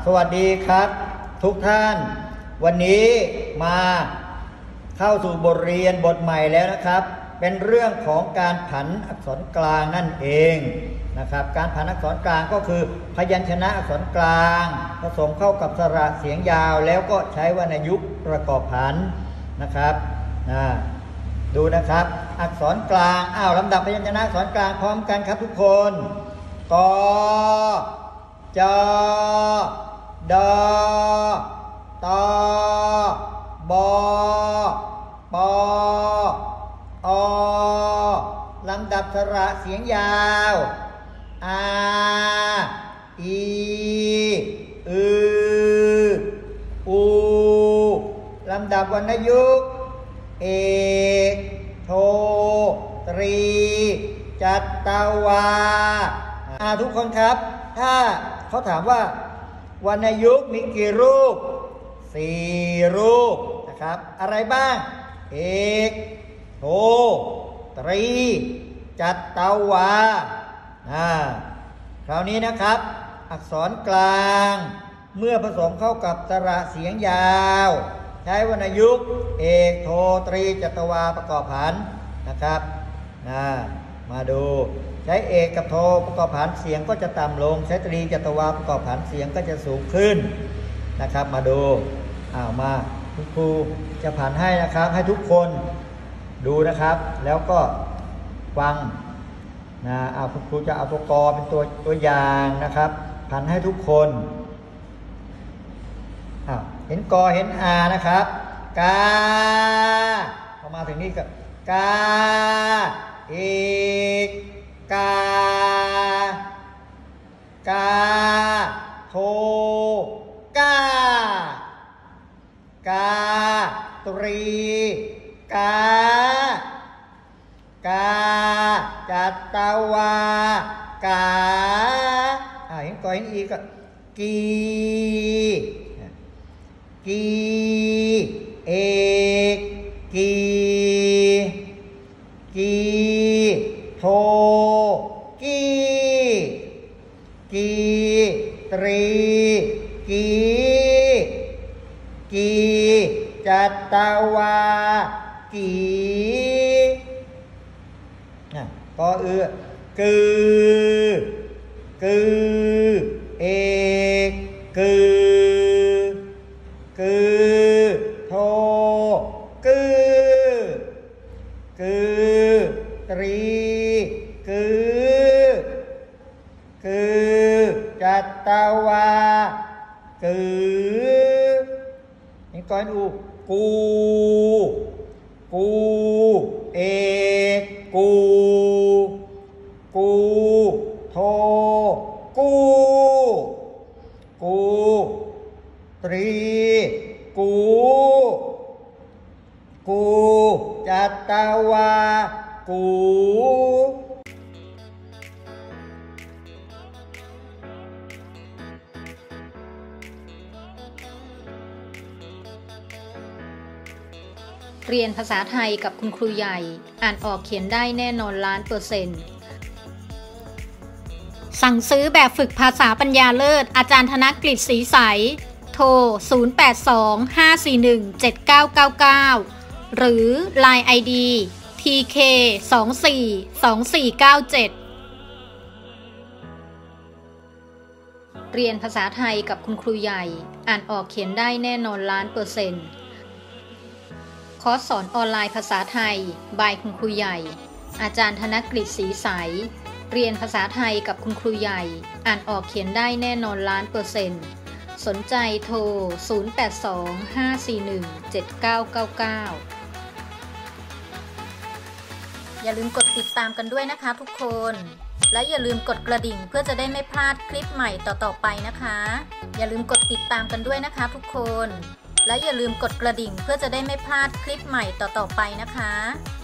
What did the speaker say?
สวัสดีครับทุกท่านวันนี้มาเข้าสู่บทเรียนบทใหม่แล้วนะครับเป็นเรื่องของการผันอักษรกลางนั่นเองนะครับการผันอักษรกลางก็คือพยัญชนะอักษรกลางผสมเข้ากับสระเสียงยาวแล้วก็ใช้วรรณยุกต์ประกอบผันนะครับดูนะครับอักษรกลางลำดับพยัญชนะอักษรกลางพร้อมกันครับทุกคนกจดตบปอลำดับสระเสียงยาวอาอีอูลำดับวรรณยุกต์เอกโทตรีจัตวาทุกคนครับถ้าเขาถามว่าวรรณยุกต์มีกี่รูป4รูปนะครับอะไรบ้างเอกโทตรีจัตวาคราวนี้นะครับอักษรกลางเมื่อผสมเข้ากับสระเสียงยาวใช้วรรณยุกต์เอกโทตรีจัตวาประกอบผันนะครับมาดูใช้เอกกับโทประกอบผันเสียงก็จะต่ำลงใช้ตรีจัตวาประกอบผันเสียงก็จะสูงขึ้นนะครับมาดูมาคุณครูจะผันให้นะครับให้ทุกคนดูนะครับแล้วก็ฟังคุณครูจะเอาตัวกเป็นตัวอย่างนะครับผันให้ทุกคนเห็นกเห็นอานะครับกาพอมาถึงนี้ก็กาเอกกโทกตรีจัตวากเห็นกเห็นอีก็กีเอกกีโทกีตรีกีจัตวากีก็กือเอกกือโทกือตรีกือจัตวากือนี่ก่อนกูเอกกูโทกูตรีกูจัตวากูเรียนภาษาไทยกับคุณครูใหญ่อ่านออกเขียนได้แน่นอน1,000,000%สั่งซื้อแบบฝึกภาษาปัญญาเลิศอาจารย์ธนกฤษศรีใสโทร0825417999หรือ LINE ID tk242497เรียนภาษาไทยกับคุณครูใหญ่อ่านออกเขียนได้แน่นอน1,000,000%คอร์สสอนออนไลน์ภาษาไทยบายคุณครูใหญ่อาจารย์ธนกฤษศรีใสเรียนภาษาไทยกับคุณครูใหญ่อ่านออกเขียนได้แน่นอน1,000,000%สนใจโทร0825417999อย่าลืมกดติดตามกันด้วยนะคะทุกคนและอย่าลืมกดกระดิ่งเพื่อจะได้ไม่พลาดคลิปใหม่ต่อๆไปนะคะอย่าลืมกดติดตามกันด้วยนะคะทุกคนและอย่าลืมกดกระดิ่งเพื่อจะได้ไม่พลาดคลิปใหม่ต่อๆไปนะคะ